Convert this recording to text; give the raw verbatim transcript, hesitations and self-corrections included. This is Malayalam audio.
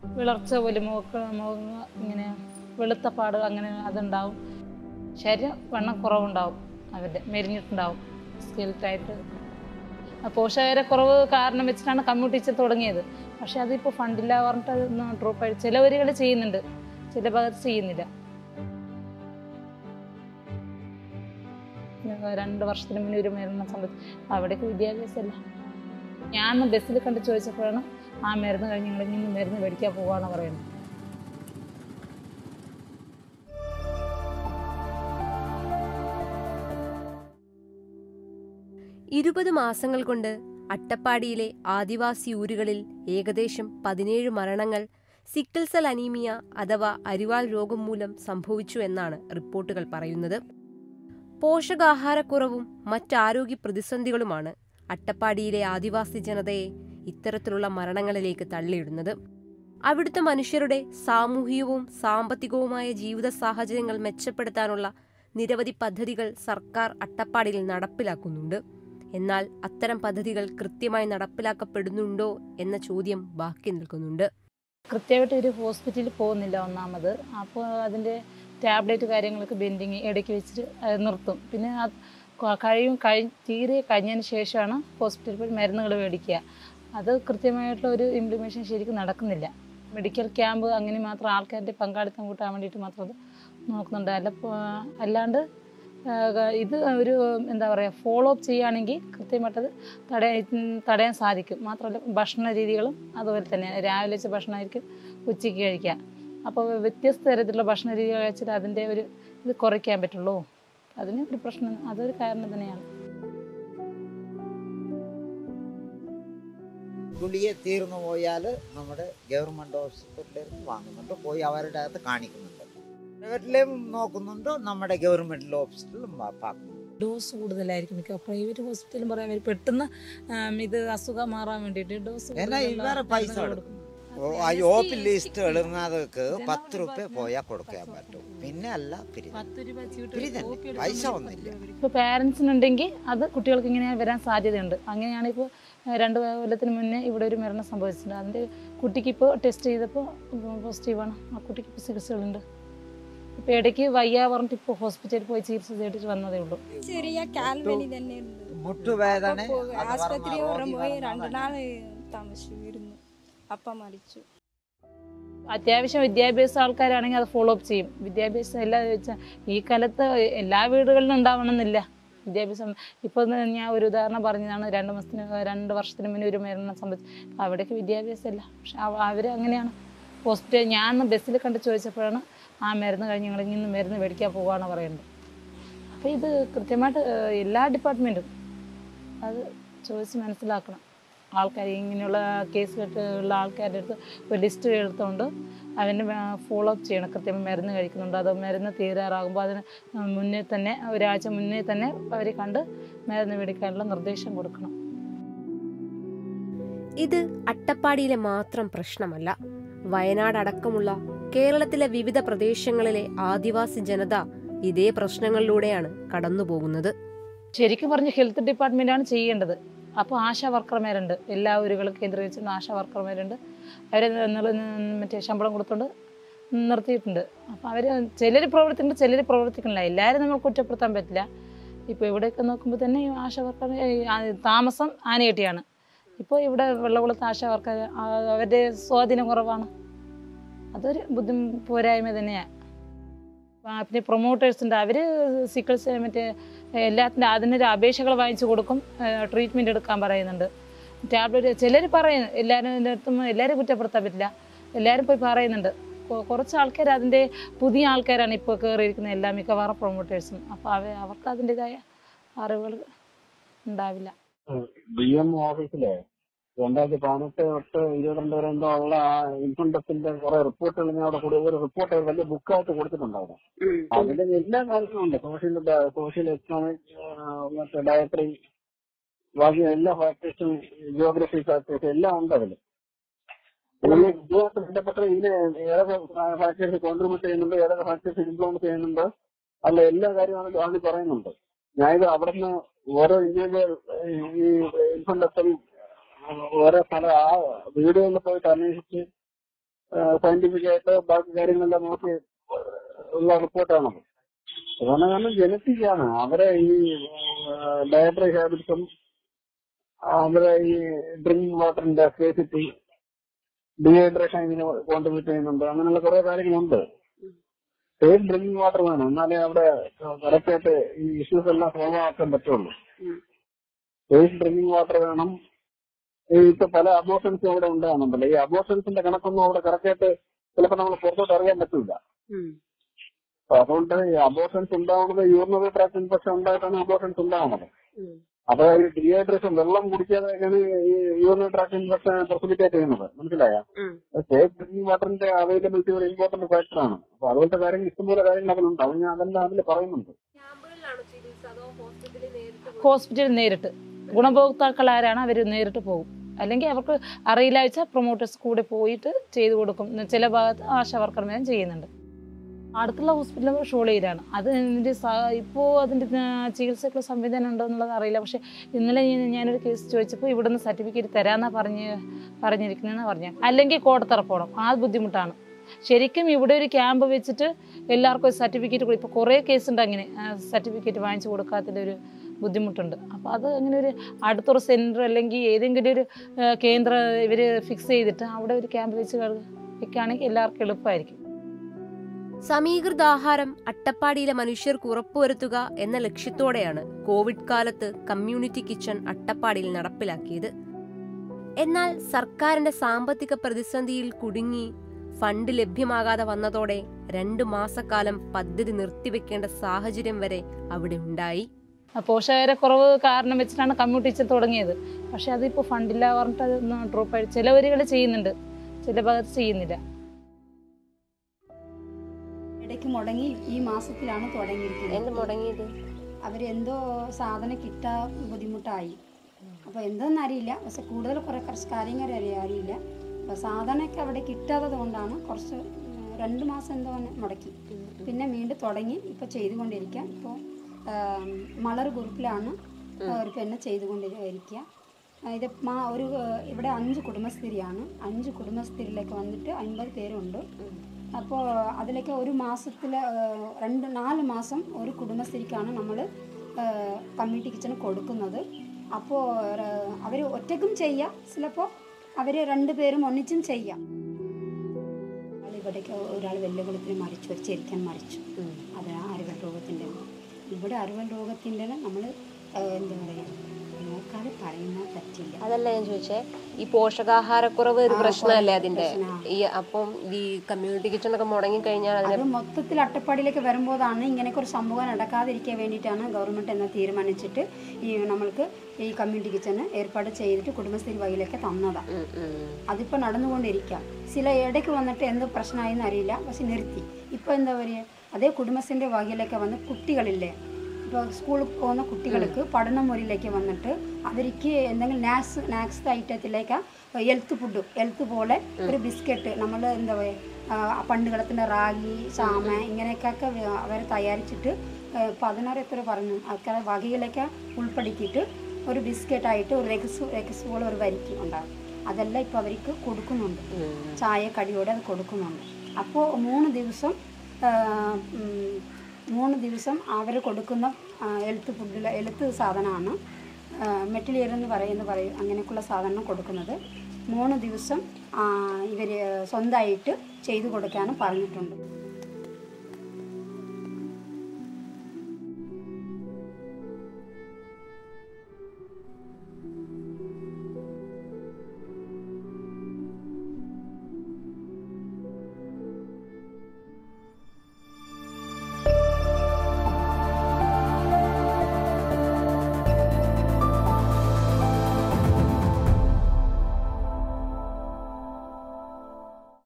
വിളർച്ച പോലും മുഖ മുഖ ഇങ്ങനെ വെളുത്ത പാട് അങ്ങനെ അതുണ്ടാവും. ശരീരം വണ്ണം കുറവുണ്ടാവും, അവരുടെ മെലിഞ്ഞിട്ടുണ്ടാവും, സ്കെൽറ്റായിട്ട്. പോഷകക്കുറവ് കാരണം വെച്ചിട്ടാണ് കമ്മ്യൂണിറ്റി ടീച്ചർ തുടങ്ങിയത്. പക്ഷെ അതിപ്പോൾ ഫണ്ടില്ല പറഞ്ഞിട്ട് അതൊന്ന് ഡ്രോപ്പ് ആയിട്ട് ചിലവരുകൾ ചെയ്യുന്നുണ്ട്, ചില ഭാഗത്ത് ചെയ്യുന്നില്ല. രണ്ട് വർഷത്തിന് മുന്നേ ഒരു മരുന്ന് സംബന്ധിച്ച് അവിടേക്ക് വിദ്യാഭ്യാസമല്ല. ഞാൻ ബസ്സിൽ കണ്ട് ചോദിച്ചപ്പോഴാണ് ആ മരുന്ന് കഴിഞ്ഞ് ഞങ്ങൾ ഇനി മരുന്ന് മേടിക്കാൻ പോവാണ് പറയുന്നത്. ഇരുപത് മാസങ്ങൾ കൊണ്ട് അട്ടപ്പാടിയിലെ ആദിവാസി ഊരുകളിൽ ഏകദേശം പതിനേഴ് മരണങ്ങൾ സിക്കിൾ സെൽ അനീമിയ അഥവാ അരിവാൾ രോഗം മൂലം സംഭവിച്ചു എന്നാണ് റിപ്പോർട്ടുകൾ പറയുന്നത്. പോഷകാഹാരക്കുറവും മറ്റാരോഗ്യ പ്രതിസന്ധികളുമാണ് അട്ടപ്പാടിയിലെ ആദിവാസി ജനതയെ ഇത്തരത്തിലുള്ള മരണങ്ങളിലേക്ക് തള്ളിയിടുന്നത്. അവിടുത്തെ മനുഷ്യരുടെ സാമൂഹികവും സാമ്പത്തികവുമായ ജീവിത സാഹചര്യങ്ങൾ മെച്ചപ്പെടുത്താനുള്ള നിരവധി പദ്ധതികൾ സർക്കാർ അട്ടപ്പാടിയിൽ നടപ്പിലാക്കുന്നുണ്ട്. എന്നാൽ അത്തരം പദ്ധതികൾ കൃത്യമായി നടപ്പിലാക്കപ്പെടുന്നുണ്ടോ എന്ന ചോദ്യം ബാക്കി നിൽക്കുന്നുണ്ട്. കൃത്യമായിട്ട് ഒരു ഹോസ്പിറ്റലിൽ പോകുന്നില്ല ഒന്നാമത്. അപ്പോൾ അതിൻ്റെ ടാബ്ലറ്റ് കാര്യങ്ങളൊക്കെ ബെൻഡിങ് ഇടയ്ക്ക് വെച്ചിട്ട് നിർത്തും. പിന്നെ കഴിയും കഴി തീരെ കഴിഞ്ഞതിന് ശേഷമാണ് ഹോസ്പിറ്റലിൽ പോയി മരുന്നുകൾ മേടിക്കുക. അത് കൃത്യമായിട്ടുള്ള ഒരു ഇംപ്ലിമെൻഷൻ ശരിക്കും നടക്കുന്നില്ല. മെഡിക്കൽ ക്യാമ്പ് അങ്ങനെ മാത്രം ആൾക്കാരുടെ പങ്കാളിത്തം കൂട്ടാൻ വേണ്ടിയിട്ട് മാത്രം അത് നോക്കുന്നുണ്ട്. അല്ല അല്ലാണ്ട് ഇത് ഒരു എന്താ പറയുക ഫോളോ അപ്പ് ചെയ്യുകയാണെങ്കിൽ കൃത്യമായിട്ടത് തടയാൻ തടയാൻ സാധിക്കും. മാത്രമല്ല ഭക്ഷണ രീതികളും അതുപോലെ തന്നെ രാവിലെ വെച്ച ഭക്ഷണമായിരിക്കും ഉച്ചയ്ക്ക് കഴിക്കുക. അപ്പോൾ വ്യത്യസ്ത തരത്തിലുള്ള ഭക്ഷണ രീതികൾ കഴിച്ചിട്ട് അതിൻ്റെ ഒരു ഇത് കുറയ്ക്കാൻ പറ്റുള്ളൂ. അതിന് ഒരു പ്രശ്നം, അതൊരു കാരണം തന്നെയാണ്. ഗുളിക തീർന്നു പോയാൽ നമ്മുടെ ഗവൺമെൻറ് ഹോസ്പിറ്റലിൽ വാങ്ങുന്നുണ്ട്, പോയി അവരുടെ അകത്ത് കാണിക്കുന്നുണ്ട്. പ്രൈവറ്റിലും നോക്കുന്നുണ്ട്, നമ്മുടെ ഗവൺമെൻറ് ഹോസ്പിറ്റലിലും പാക്കുന്നുണ്ട്. ഡോസ് കൂടുതലായിരിക്കും മിക്ക പ്രൈവറ്റ് ഹോസ്പിറ്റലും പറയാൻ വരും. പെട്ടെന്ന് ഇത് അസുഖം മാറാൻ വേണ്ടിയിട്ട് ഡോസ് വേറെ പൈസ കൊടുക്കും. ഒ പി ലിസ്റ്റ് എഴുതുന്നതൊക്കെ പത്ത് രൂപ പോയാൽ കൊടുക്കാൻ പറ്റും, പിന്നെ അല്ല പൈസ ഒന്നുമില്ല. ഇപ്പോൾ പാരൻസിനുണ്ടെങ്കിൽ അത് കുട്ടികൾക്ക് ഇങ്ങനെ വരാൻ സാധ്യതയുണ്ട്. അങ്ങനെയാണ് ഇപ്പോൾ രണ്ട് കൊല്ലത്തിന് മുന്നേ ഇവിടെ ഒരു മരണം സംഭവിച്ചിട്ടുണ്ട്. അതിൻ്റെ കുട്ടിക്ക് ഇപ്പോൾ ടെസ്റ്റ് ചെയ്തപ്പോൾ പോസിറ്റീവാണ്. ആ കുട്ടിക്ക് ഇപ്പോൾ ചികിത്സകളുണ്ട്. ഇപ്പോൾ ഇടയ്ക്ക് വയ്യ പറഞ്ഞിട്ട് ഇപ്പോൾ ഹോസ്പിറ്റലിൽ പോയി ചികിത്സ ചെയ്തിട്ട് വന്നതേ ഉള്ളൂ. ചെറിയ കാൽവലി തന്നെ മുട്ടുവേദന ആശുപത്രി പോയി രണ്ട് നാൾ താമസിച്ചിരുന്നു. അപ്പം മരിച്ചു. അത്യാവശ്യം വിദ്യാഭ്യാസ ആൾക്കാരാണെങ്കിൽ അത് ഫോളോ അപ്പ് ചെയ്യും. വിദ്യാഭ്യാസം എല്ലാം വെച്ചാൽ ഈ കാലത്ത് എല്ലാ വീടുകളിലും ഉണ്ടാവണമെന്നില്ല വിദ്യാഭ്യാസം. ഇപ്പോൾ ഞാൻ ഒരു ഉദാഹരണം പറഞ്ഞതാണ്, രണ്ട് മാസത്തിന് രണ്ട് വർഷത്തിന് മുന്നേ ഒരു മരണം സംബന്ധിച്ച് അവിടേക്ക് വിദ്യാഭ്യാസമല്ല. പക്ഷെ അവർ അങ്ങനെയാണ്. ഹോസ്പിറ്റൽ ഞാൻ ബസ്സിൽ കണ്ട് ചോദിച്ചപ്പോഴാണ് ആ മരുന്ന് കഴിഞ്ഞ് ഞങ്ങൾ ഇനി മരുന്ന് മേടിക്കാൻ പോവുകയാണ് പറയുന്നത്. അപ്പോൾ ഇത് കൃത്യമായിട്ട് എല്ലാ ഡിപ്പാർട്ട്മെൻറ്റും അത് ചോദിച്ച് മനസ്സിലാക്കണം. ആൾക്കാർ ഇങ്ങനെയുള്ള കേസ് കെട്ടുള്ള ആൾക്കാരുടെ അടുത്ത് ഒരു ലിസ്റ്റ് എടുത്തുകൊണ്ട് അതിന് ഫോളോ അപ്പ് ചെയ്യണം. കൃത്യമായി മരുന്ന് കഴിക്കുന്നുണ്ട്, അത് മരുന്ന് തീരാറാകുമ്പോൾ അതിന് മുന്നേ തന്നെ ഒരാഴ്ച മുന്നേ തന്നെ അവരെ കണ്ട് മരുന്ന് മേടിക്കാനുള്ള നിർദ്ദേശം കൊടുക്കണം. ഇത് അട്ടപ്പാടിയിലെ മാത്രം പ്രശ്നമല്ല. വയനാട് അടക്കമുള്ള കേരളത്തിലെ വിവിധ പ്രദേശങ്ങളിലെ ആദിവാസി ജനത ഇതേ പ്രശ്നങ്ങളിലൂടെയാണ് കടന്നുപോകുന്നത്. ശരിക്കും പറഞ്ഞ് ഹെൽത്ത് ഡിപ്പാർട്ട്മെൻറ്റാണ് ചെയ്യേണ്ടത്. അപ്പോൾ ആശാ വർക്കർമാരുണ്ട്, എല്ലാ ഊരുകളും കേന്ദ്രീകരിച്ചുള്ള ആശാ വർക്കർമാരുണ്ട്. അവരെ മറ്റേ ശമ്പളം കൊടുത്തുകൊണ്ട് നിർത്തിയിട്ടുണ്ട്. അപ്പോൾ അവർ ചിലർ പ്രവർത്തിക്കുന്നുണ്ട്, ചിലർ പ്രവർത്തിക്കുന്നില്ല. എല്ലാവരും നമ്മൾ കുറ്റപ്പെടുത്താൻ പറ്റില്ല. ഇപ്പോൾ ഇവിടെയൊക്കെ നോക്കുമ്പോൾ തന്നെ ആശാ വർക്കർ താമസം ആനയെട്ടിയാണ്. ഇപ്പോൾ ഇവിടെ വെള്ളകുളത്ത് ആശാ വർക്കർ അവരുടെ സ്വാധീനം കുറവാണ്. അതൊരു ബുദ്ധിമുട്ട് പോരായ്മ തന്നെയാണ്. പിന്നെ പ്രൊമോട്ടേഴ്സുണ്ട്, അവർ സിക്കിൾസ് മറ്റേ എല്ലാത്തിൻ്റെ അതിനൊരു അപേക്ഷകൾ വാങ്ങിച്ചു കൊടുക്കും, ട്രീറ്റ്മെൻറ്റ് എടുക്കാൻ പറയുന്നുണ്ട്. ടാബ്ലറ്റ് ചിലർ പറയുന്നു, എല്ലാവരും അടുത്തും എല്ലാവരും കുറ്റപ്പെടുത്താൻ പറ്റില്ല, എല്ലാവരും പോയി പറയുന്നുണ്ട്. കുറച്ച് ആൾക്കാർ അതിൻ്റെ പുതിയ ആൾക്കാരാണ് ഇപ്പോൾ കയറിയിരിക്കുന്നത്, എല്ലാ മിക്കവാറും പ്രൊമോട്ടേഴ്സും. അപ്പോൾ അവ അവർക്ക് അതിൻ്റെതായ അറിവുകൾ ഉണ്ടാവില്ല. ബി എം ഓഫീസിലെ രണ്ടായിരത്തി പതിനെട്ട് തൊട്ട് ഇരുപത്തിരണ്ട് വരെ എന്തോ ഉള്ള ഇൻഫൻഡത്തിന്റെ കുറെ റിപ്പോർട്ടുകൾ ഞാൻ അവിടെ കൂടി ഒരു റിപ്പോർട്ട് വലിയ ബുക്കായിട്ട് കൊടുത്തിട്ടുണ്ട് അവിടെ. അതിന്റെ എല്ലാ കാര്യങ്ങളും ഉണ്ട്. സോഷ്യൽ സോഷ്യൽ എക്കണോമിക് മറ്റേ ഡയറ്ററി ബാക്കി എല്ലാ ഫാക്ടേഴ്സും ജിയോഗ്രഫി ഫാക്ടേഴ്സും എല്ലാം ഉണ്ട് അതിൽ. ഇതുമായിട്ട് ബന്ധപ്പെട്ട ഇതിന് ഏതൊക്കെ ഫാക്ടേഴ്സ് കോൺട്രിബ്യൂട്ട് ചെയ്യുന്നുണ്ട്, ഏതൊക്കെ ഫാക്ടേഴ്സ് ഇൻഫ്ലുവൻസ് ചെയ്യുന്നുണ്ട്, അല്ല എല്ലാ കാര്യങ്ങളും അതിൽ പറയുന്നുണ്ട്. ഞാനിത് അവിടെ നിന്ന് ഓരോ ഇന്ത്യയിലെ ഈ ഇൻഫൻഡത്തിൽ ഓരോ സ്ഥലം ആ വീടുകളിൽ പോയിട്ട് അന്വേഷിച്ച് സയന്റിഫിക് ആയിട്ട് ബാക്കി കാര്യങ്ങളെല്ലാം നോക്കി ഉള്ള റിപ്പോർട്ടാണത്. അതുകൊണ്ട് കാരണം ജനറ്റിക് ആണ്. അവരെ ഈ ഡയറ്ററി ഹാബിറ്റ്സും അവരെ ഈ ഡ്രിങ്കിങ് വാട്ടറിന്റെ സ്കേസിറ്റി, ഡീഹൈഡ്രേഷൻ ഇതിന് കോൺട്രിബ്യൂട്ട് ചെയ്യുന്നുണ്ട്. അങ്ങനെയുള്ള കുറെ കാര്യങ്ങളുണ്ട്. സേഫ് ഡ്രിങ്കിങ് വാട്ടർ വേണം, എന്നാലേ അവിടെ കറക്റ്റ് ആയിട്ട് ഈ ഇഷ്യൂസ് എല്ലാം സോൾവ് ആക്കാൻ പറ്റുള്ളൂ. സേഫ് ഡ്രിങ്കിങ് വാട്ടർ വേണം. ഈ ഇപ്പൊ പല അബോർഷൻസും അവിടെ ഉണ്ടാകുന്നുണ്ടല്ലോ. ഈ അബോർഷൻസിന്റെ കണക്കൊന്നും അവിടെ കറക്റ്റ് ആയിട്ട് ചിലപ്പോൾ നമ്മൾ പുറത്തോട്ട് അറിയാൻ പറ്റില്ല. അപ്പൊ അതുകൊണ്ട് ഈ അബോർഷൻസ് ഉണ്ടാവുന്നത് യൂറിനറി ട്രാക്ട് ഇൻഫെക്ഷൻ ഉണ്ടായിട്ടാണ് അബോർഷൻസ് ഉണ്ടാവുന്നത്. അപ്പൊ ഈ ഡീഹൈഡ്രേഷൻ, വെള്ളം കുടിക്കാതെയാണ് ഈ യൂറിനറി ട്രാക്ട് ഇൻഫെക്ഷൻ പ്രസിപ്പിറ്റേറ്റ് ചെയ്യുന്നത്. മനസ്സിലായ? സേഫ് ഡ്രിങ്കിങ് വാട്ടറിന്റെ അവൈലബിലിറ്റി ഒരു ഇമ്പോർട്ടന്റ് ഫാക്ടറാണ്. അപ്പൊ അതുപോലത്തെ കാര്യങ്ങൾ ഇഷ്ടംപോലെ കാര്യങ്ങൾ അതിലുണ്ട്. അത് ഞാൻ അതെല്ലാം അതിൽ പറയുന്നുണ്ട്. ഹോസ്പിറ്റലിൽ നേരിട്ട് ഗുണഭോക്താക്കൾ ആരാണ് അവർ നേരിട്ട് പോകും. അല്ലെങ്കിൽ അവർക്ക് അറിയില്ല വെച്ചാൽ പ്രൊമോട്ടേഴ്സ് കൂടെ പോയിട്ട് ചെയ്തു കൊടുക്കും. ചില ഭാഗത്ത് ആശാ വർക്കർമാരും ചെയ്യുന്നുണ്ട്. അടുത്തുള്ള ഹോസ്പിറ്റൽ ഷോളയിലാണ്. അത് ഇതിൻ്റെ ഇപ്പോൾ അതിൻ്റെ ചികിത്സക്കുള്ള സംവിധാനം ഉണ്ടോ എന്നുള്ളത് അറിയില്ല. പക്ഷേ ഇന്നലെ ഞാനൊരു കേസ് ചോദിച്ചപ്പോൾ ഇവിടുന്ന് സർട്ടിഫിക്കറ്റ് തരാമെന്നാണ് പറഞ്ഞ് പറഞ്ഞിരിക്കുന്നതെന്ന് പറഞ്ഞാൽ, അല്ലെങ്കിൽ കോടത്തറ പോകണം. ആ ബുദ്ധിമുട്ടാണ്. ശരിക്കും ഇവിടെ ഒരു ക്യാമ്പ് വെച്ചിട്ട് എല്ലാവർക്കും ഒരു സർട്ടിഫിക്കറ്റ് കൊടുക്കും. ഇപ്പോൾ കുറേ കേസുണ്ട് അങ്ങനെ സർട്ടിഫിക്കറ്റ് വാങ്ങിച്ചു കൊടുക്കാത്തതിൻ്റെ ഒരു ബുദ്ധിമുട്ടുണ്ട്. അപ്പോൾ അത് അങ്ങനെ ഒരു അടുത്തൊരു സെൻറ്റർ അല്ലെങ്കിൽ ഏതെങ്കിലും ഒരു കേന്ദ്രം ഇവർ ഫിക്സ് ചെയ്തിട്ട് അവിടെ ഒരു ക്യാമ്പ് വെച്ച് വെക്കുകയാണെങ്കിൽ എല്ലാവർക്കും എളുപ്പമായിരിക്കും. സമീകൃത ആഹാരം അട്ടപ്പാടിയിലെ മനുഷ്യർക്ക് ഉറപ്പുവരുത്തുക എന്ന ലക്ഷ്യത്തോടെയാണ് കോവിഡ് കാലത്ത് കമ്മ്യൂണിറ്റി കിച്ചൺ അട്ടപ്പാടിയിൽ നടപ്പിലാക്കിയത്. എന്നാൽ സർക്കാരിന്റെ സാമ്പത്തിക പ്രതിസന്ധിയിൽ കുടുങ്ങി ഫണ്ട് ലഭ്യമാകാതെ വന്നതോടെ രണ്ടു മാസക്കാലം പദ്ധതി നിർത്തിവെക്കേണ്ട സാഹചര്യം വരെ അവിടെ ഉണ്ടായി. പോഷകരക്കുറവ് കാരണം വെച്ചിട്ടാണ് കമ്മ്യൂണിറ്റി കിച്ചൺ തുടങ്ങിയത്. പക്ഷെ അതിപ്പോൾ ഫണ്ടില്ല പറഞ്ഞിട്ട് അത് ഡ്രോപ്പ് ആയി. ചിലവരുകൾ ചെയ്യുന്നുണ്ട്, ചില ഭാഗത്ത് ചെയ്യുന്നില്ല. ഇടയ്ക്ക് മുടങ്ങി ഈ മാസത്തിലാണ് തുടങ്ങിയിരിക്കുന്നത്. എന്ത് മുടങ്ങിയത്? അവരെന്തോ സാധനം കിട്ടാൻ ബുദ്ധിമുട്ടായി. അപ്പോൾ എന്തെന്ന് അറിയില്ല. പക്ഷെ കൂടുതൽ കുറേ കുറച്ച് കാര്യങ്ങൾ അറിയില്ല. അപ്പോൾ സാധനമൊക്കെ അവിടെ കിട്ടാത്തത് കൊണ്ടാണ് കുറച്ച് രണ്ട് മാസം എന്തോ മുടക്കി. പിന്നെ വീണ്ടും തുടങ്ങി ഇപ്പോൾ ചെയ്തുകൊണ്ടിരിക്കുക. ഇപ്പോൾ മലർ ഗ്രൂപ്പിലാണ് ഒരു പെണ്ണ് ചെയ്തുകൊണ്ടിരിക്കുക. ഇത് മാ ഒരു ഇവിടെ അഞ്ച് കുടുംബസ്ഥിതിയാണ്. അഞ്ച് കുടുംബസ്ഥിതിയിലേക്ക് വന്നിട്ട് അൻപത് പേരുണ്ട്. അപ്പോൾ അതിലേക്ക് ഒരു മാസത്തിൽ രണ്ട് നാല് മാസം ഒരു കുടുംബസ്ഥിതിക്കാണ് നമ്മൾ കമ്മ്യൂണിറ്റി കിച്ചൺ കൊടുക്കുന്നത്. അപ്പോൾ അവർ ഒറ്റയ്ക്കും ചെയ്യാം, ചിലപ്പോൾ അവർ രണ്ടുപേരും ഒന്നിച്ചും ചെയ്യാം. ഇവിടേക്ക് ഒരാൾ വെല്ലുവിളിത്തിന് മരിച്ചു, ഒരു ചെരിക്കാൻ മരിച്ചു. അത് അരുവൽ രോഗത്തിൻ്റെ. ഇവിടെ അരുവൽ രോഗത്തിൻ്റെ നമ്മൾ എന്താ പറയുക, നോക്കാതെ പറയുന്ന പറ്റില്ല. അതല്ല ഞാൻ ചോദിച്ചേ, ഈ പോഷകാഹാരക്കുറവ് ഒരു പ്രശ്നമല്ലേ അതിന്റെ? ഈ അപ്പം ഈ കമ്മ്യൂണിറ്റി കിച്ചൺ ഒക്കെ മുടങ്ങി കഴിഞ്ഞാൽ അത് മൊത്തത്തിൽ അട്ടപ്പാടിയിലേക്ക് വരുമ്പോഴാണ് ഇങ്ങനെയൊക്കെ ഒരു സംഭവം നടക്കാതിരിക്കാൻ വേണ്ടിയിട്ടാണ് ഗവൺമെന്റ് എന്ന് തീരുമാനിച്ചിട്ട് ഈ നമ്മൾക്ക് ഈ കമ്മ്യൂണിറ്റി കിച്ചണ് ഏർപ്പാട് ചെയ്തിട്ട് കുടുംബശ്രീ വകയിലേക്ക് തന്നതാണ്. അതിപ്പോൾ നടന്നുകൊണ്ടിരിക്കാം. ചില ഇടയ്ക്ക് വന്നിട്ട് എന്ത് പ്രശ്നമായെന്ന് അറിയില്ല, പക്ഷെ നിർത്തി. ഇപ്പോൾ എന്താ പറയുക, അതേ കുടുംബശ്രീൻ്റെ വകയിലേക്ക് വന്ന് കുട്ടികളില്ലേ, ഇപ്പോൾ സ്കൂളിൽ പോകുന്ന കുട്ടികൾക്ക് പഠനമുറിയിലേക്ക് വന്നിട്ട് അവർക്ക് എന്തെങ്കിലും നാക്സ് നാക്സ് ഐറ്റത്തിലേക്ക് ഹെൽത്ത് ഫുഡ് ഹെൽത്ത് പോലെ ഒരു ബിസ്ക്കറ്റ് നമ്മൾ എന്താ പറയുക പണ്ട് കിടത്തിൻ്റെ റാഗി ചാമ ഇങ്ങനെയൊക്കെ അവർ തയ്യാറിച്ചിട്ട് പതിനാറ് എത്ര പറഞ്ഞു ആൾക്കാരെ വകയിലേക്ക് ഉൾപ്പെടുത്തിയിട്ട് ഒരു ബിസ്ക്കറ്റായിട്ട് ഒരു രക്സ് രക്സ് പോലെ ഒരു വരിക്ക് ഉണ്ടാകും. അതെല്ലാം ഇപ്പോൾ അവർക്ക് കൊടുക്കുന്നുണ്ട്, ചായ കടിയോടെ അത് കൊടുക്കുന്നുണ്ട്. അപ്പോൾ മൂന്ന് ദിവസം മൂന്ന് ദിവസം അവർ കൊടുക്കുന്ന ഹെൽത്ത് ഫുഡിൽ ഹെൽത്ത് സാധനമാണ് മെറ്റീരിയൽ എന്ന് പറയുന്ന പറയും അങ്ങനെയൊക്കെയുള്ള സാധനം കൊടുക്കുന്നത്. മൂന്ന് ദിവസം ഇവർ സ്വന്തമായിട്ട് ചെയ്തു കൊടുക്കാനും പറഞ്ഞിട്ടുണ്ട്.